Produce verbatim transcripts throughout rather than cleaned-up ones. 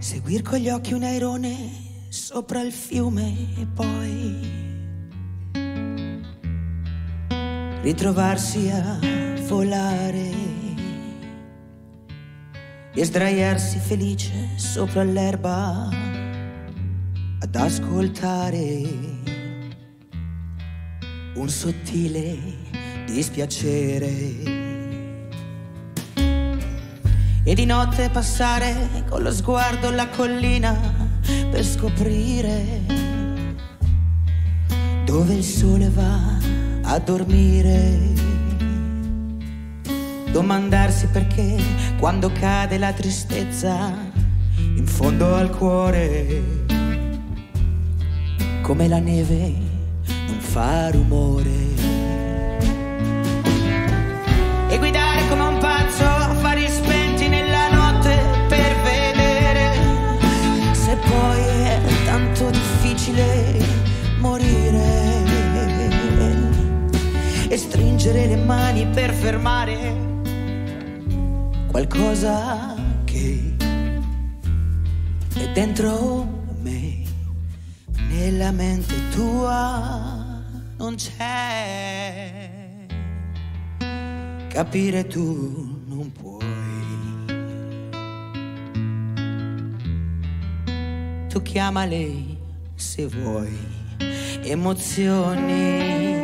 Seguir con gli occhi un airone sopra il fiume e poi ritrovarsi a volare e sdraiarsi felice sopra l'erba ad ascoltare un sottile dispiacere. E di notte passare con lo sguardo la collina per scoprire dove il sole va a dormire. Domandarsi perché quando cade la tristezza in fondo al cuore, come la neve non fa rumore. E guidare come un pazzo a fari spenti nella notte per vedere se poi è tanto difficile morire, e stringere le mani per fermare qualcosa che è dentro me, nella mente tua non c'è. Capire tu non puoi. Tu chiama lei se vuoi emozioni.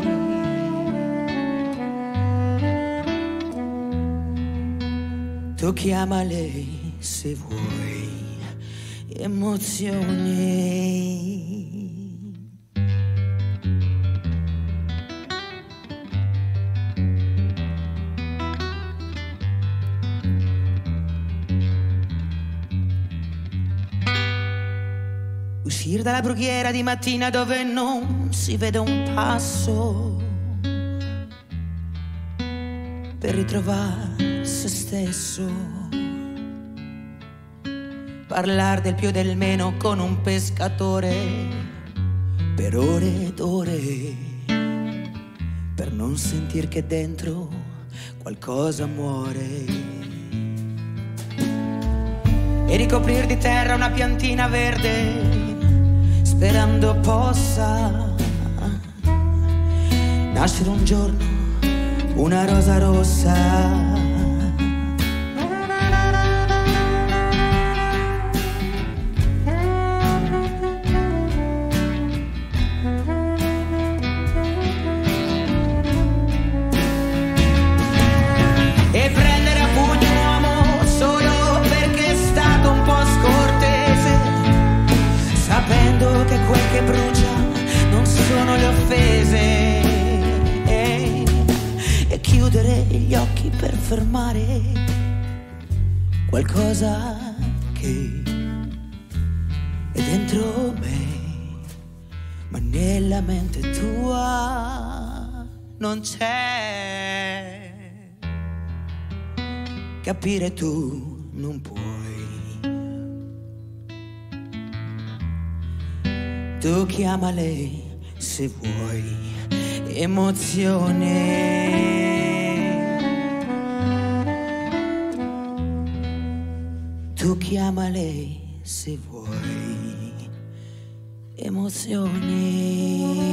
Tu chiama lei se vuoi emozioni. Uscire dalla brughiera di mattina dove non si vede un passo per ritrovare se stesso. Parlar del più e del meno con un pescatore per ore ed ore, per non sentir che dentro qualcosa muore. E ricoprir di terra una piantina verde sperando possa nascere un giorno una rosa rossa. E prendere a pugno un uomo solo perché è stato un po' scortese, sapendo che quel che brucia non sono le offese. E chiudere gli occhi per fermare qualcosa che è dentro me, ma nella mente tua non c'è. Capire tu non puoi. Tu chiama lei se vuoi emozione. Tu chiama lei se vuoi emozioni.